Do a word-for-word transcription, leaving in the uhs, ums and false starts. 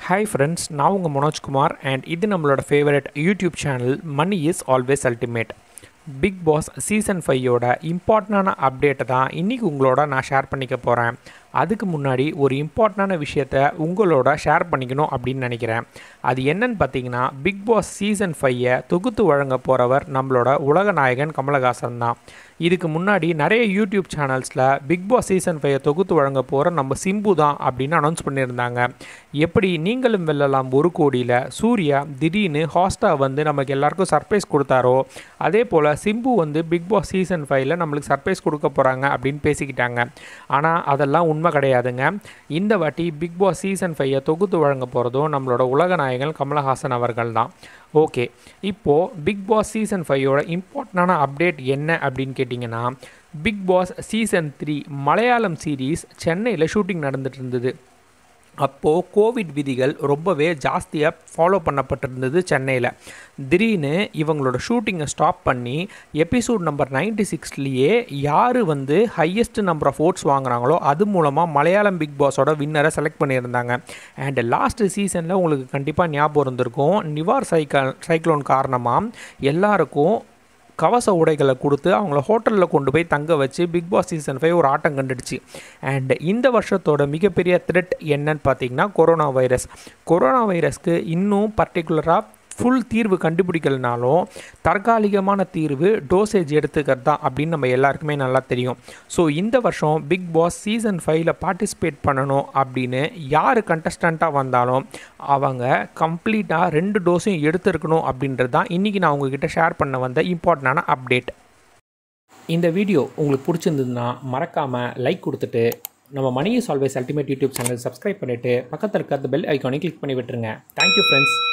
Hi friends, நான் உங்கள் Manoj Kumar and இது நம்மளோட favourite YouTube channel money is always ultimate. Bigg pass season ஃபைவோட இம்பார்ட்டண்டான அப்டேட்டை தான் இன்றைக்கி உங்களோட நான் ஷேர் பண்ணிக்க போகிறேன். அதுக்கு முன்னாடி ஒரு இம்பார்ட்டண்டான விஷயத்தை உங்களோட ஷேர் பண்ணிக்கணும் அப்படின்னு நினைக்கிறேன். அது என்னன்னு பார்த்தீங்கன்னா, பிக் பாஸ் சீசன் ஃபைவை தொகுத்து வழங்க போகிறவர் நம்மளோட உலக நாயகன் கமலஹாசன் தான். இதுக்கு முன்னாடி நிறைய யூடியூப் சேனல்ஸில் பிக் பாஸ் சீசன் ஃபைவை தொகுத்து வழங்க போகிற நம்ம சிம்பு தான் அப்படின்னு அனௌன்ஸ் பண்ணியிருந்தாங்க. எப்படி நீங்களும் வெல்லலாம் ஒரு கோடியில் சூர்யா திடீர்னு ஹாஸ்டா வந்து நமக்கு எல்லாருக்கும் சர்ப்ரைஸ் கொடுத்தாரோ, அதே போல் சிம்பு வந்து பிக் பாஸ் சீசன் ஃபைவ்ல நம்மளுக்கு சர்ப்ரைஸ் கொடுக்க போகிறாங்க அப்படின்னு பேசிக்கிட்டாங்க. ஆனால் அதெல்லாம் உண்மை கிடையாதுங்க. இந்த வாட்டி பிக் பாஸ் சீசன் ஃபைவை தொகுத்து வழங்க போகிறதும் நம்மளோட உலக நாயகன் கமலஹாசன் அவர்கள் தான். ஓகே, இப்போது பிக் பாஸ் சீசன் ஃபைவோட இம்பார்ட்டண்டான அப்டேட் என்ன அப்படின்னு கேட்டிங்கன்னா, big pass season three Malayalam series சென்னையில் ஷூட்டிங் நடந்துகிட்டு இருந்தது. அப்போது கோவிட் விதிகள் ரொம்பவே ஜாஸ்தியாக ஃபாலோ பண்ணப்பட்டிருந்தது சென்னையில். திடீர்னு இவங்களோட ஷூட்டிங்கை ஸ்டாப் பண்ணி எபிசோட் நம்பர் நைன்டி சிக்ஸ்லேயே யார் வந்து ஹையஸ்ட் நம்பர் ஆஃப் ஓட்ஸ் வாங்குறாங்களோ அது மூலமாக மலையாளம் பிக் பாஸோட வின்னரை செலக்ட் பண்ணியிருந்தாங்க. அண்ட் லாஸ்ட் சீசனில் உங்களுக்கு கண்டிப்பாக ஞாபகம் இருந்திருக்கும், நிவார் சைக்க சைக்ளோன் காரணமாக எல்லாருக்கும் கவச உடைகளை கொடுத்து அவங்கள ஹோட்டலில் கொண்டு போய் தங்க வச்சு பிக் பாஸ் சீசன் ஃபைவ் ஒரு ஆட்டம் கண்டுடுச்சு. அண்ட் இந்த வருஷத்தோட மிகப்பெரிய த்ரெட் என்னன்னு பார்த்தீங்கன்னா கொரோனா வைரஸ். கொரோனா வைரஸ்க்கு இன்னும் பர்டிகுலராக ஃபுல் தீர்வு கண்டுபிடிக்கலனாலும் தற்காலிகமான தீர்வு டோசேஜ் எடுத்துக்கிறது தான் அப்படின்னு நம்ம எல்லாருக்குமே நல்லா தெரியும். ஸோ இந்த வருஷம் பிக் பாஸ் சீசன் ஃபைவ்ல பார்ட்டிசிபேட் பண்ணணும் அப்படின்னு யார் கண்டஸ்டண்ட்டாக வந்தாலும் அவங்க கம்ப்ளீட்டாக ரெண்டு டோஸையும் எடுத்துருக்கணும் அப்படின்றது தான் இன்றைக்கி நான் உங்ககிட்ட ஷேர் பண்ண வந்த இம்பார்ட்டண்டான அப்டேட். இந்த வீடியோ உங்களுக்கு பிடிச்சிருந்ததுன்னா மறக்காமல் லைக் கொடுத்துட்டு நம்ம Mani is always ultimate YouTube channel subscribe பண்ணிவிட்டு பக்கத்தில் இருக்கிற பெல் ஐக்கானை கிளிக் பண்ணி விட்டுருங்க. Thank you friends.